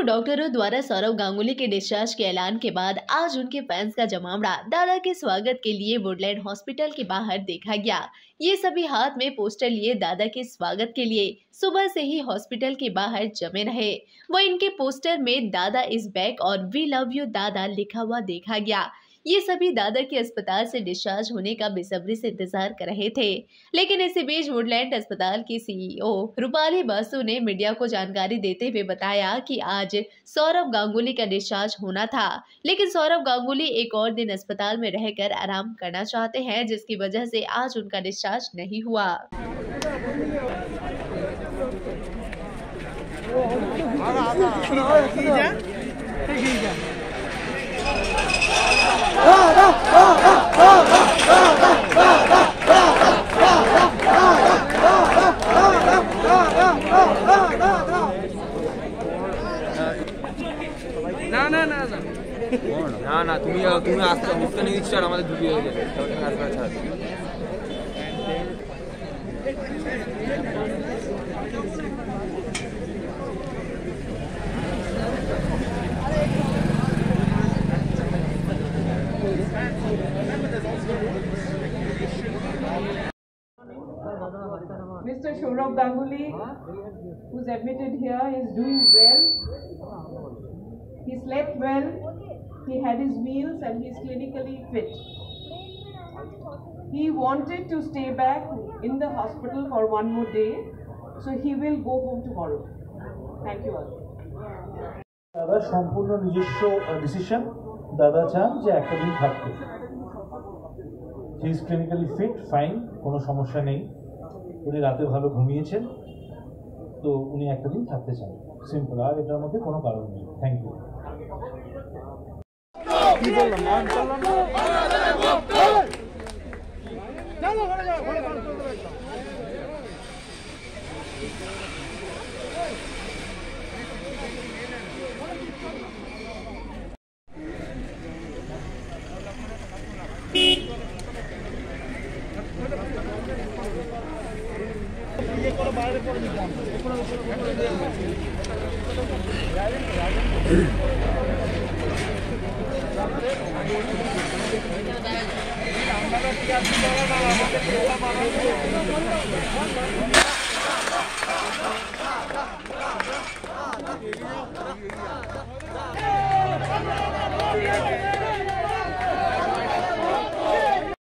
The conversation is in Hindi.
डॉक्टरों द्वारा सौरव गांगुली के डिस्चार्ज के ऐलान के बाद आज उनके फैंस का जमावड़ा दादा के स्वागत के लिए वुडलैंड हॉस्पिटल के बाहर देखा गया। ये सभी हाथ में पोस्टर लिए दादा के स्वागत के लिए सुबह से ही हॉस्पिटल के बाहर जमे रहे। वो इनके पोस्टर में दादा इज बैक और वी लव यू दादा लिखा हुआ देखा गया। ये सभी दादा के अस्पताल से डिस्चार्ज होने का बेसब्री से इंतजार कर रहे थे। लेकिन इसी बीच वुडलैंड अस्पताल की सीईओ रूपाली बासु ने मीडिया को जानकारी देते हुए बताया कि आज सौरव गांगुली का डिस्चार्ज होना था, लेकिन सौरव गांगुली एक और दिन अस्पताल में रहकर आराम करना चाहते हैं, जिसकी वजह से आज उनका डिस्चार्ज नहीं हुआ। ना तुम्हें उसका नहीं स्टार हमारे दुबई हो गए Mr. Saurav Ganguly, who's admitted here, is doing well. He slept well, he had his meals and he is clinically fit. He wanted to stay back in the hospital for one more day, so he will go home tomorrow. Thank you all. দাদা সম্পূর্ণ নিজস্ব ডিসিশন। দাদা চান যে একটা দিন থাকতে। He is clinically fit, fine, কোনো সমস্যা নেই। উনি রাতে ভালো ঘুমিয়েছেন, তো উনি একটা দিন থাকতে চান, সিম্পল। আর এটার মধ্যে কোনো কারণ নেই। Thank you. কি বললাম